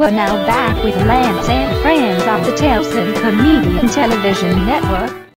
We're now back with Lance and friends of the Tales and Comedian Television Network.